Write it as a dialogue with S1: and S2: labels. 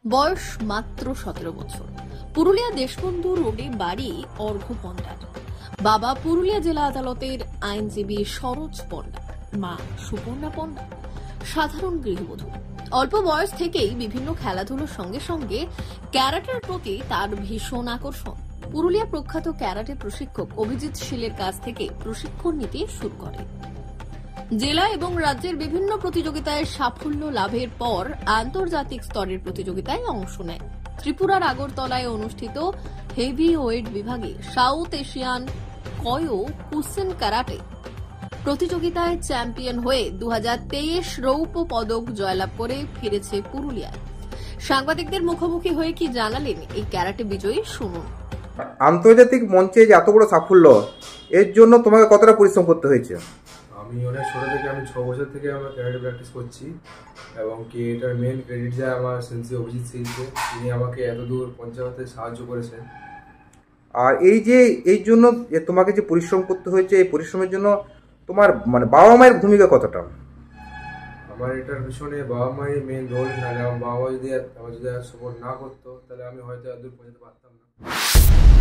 S1: বয়স মাত্র 17 বছর। পুরুলিয়া দেশবন্ধু রোডে বাড়ি অর্ঘ্য পণ্ডার। বাবা পুরুলিয়া জেলা আদালতের আইনজীবী সরোজ পণ্ডা, মা সুপর্ণা পণ্ডা সাধারণ গৃহবধূ। অল্প বয়স থেকেই বিভিন্ন খেলাধুলোর সঙ্গে সঙ্গে ক্যারাটের প্রতি তার ভীষণ আকর্ষণ। পুরুলিয়া প্রখ্যাত ক্যারাটে প্রশিক্ষক অভিজিৎ শীলের কাছ থেকে প্রশিক্ষণ নিতে শুরু করে। জেলা এবং রাজ্যের বিভিন্ন প্রতিযোগিতায় সাফল্য লাভের পর আন্তর্জাতিক স্তরের প্রতিযোগিতায় অংশ নেয়। ত্রিপুরার আগরতলায় অনুষ্ঠিত হেভি ওয়েট বিভাগে South Asian Kyokushin karate প্রতিযোগিতায় চ্যাম্পিয়ন হয়ে 2023 রৌপ্য পদক জয়লাভ করে ফিরেছে পুরুলিয়ায়। সাংবাদিকদের মুখোমুখি হয়ে কি জানালেন এই ক্যারাটে বিজয়ী, শুনুন।
S2: আন্তর্জাতিক মঞ্চে যে এত বড় সাফল্য, এর জন্য তোমাকে কতটা পরিশ্রম করতে হয়েছে?
S3: আমি অনেক ছোটো থেকে, আমি 6 বছর থেকে আমার ক্যারাটে প্র্যাকটিস করছি এবং কি এটার মেন ক্রেডিট যায় আমার সেন্সি অভিজিৎ সিংকে। তিনি আমাকে এত দূর পৌঁছাতে সাহায্য করেছেন।
S2: আর এই জন্য যে তোমাকে যে পরিশ্রম করতে হয়েছে, এই পরিশ্রমের জন্য তোমার বাবা মায়ের ভূমিকা কতটা?
S3: আমার এটার পিছনে বাবা মায়ের মেন রোল। নাহলে আমার বাবা যদি আমার সাপোর্ট না করতো তাহলে আমি হয়তো এত দূর পৌঁছাতে পারতাম না।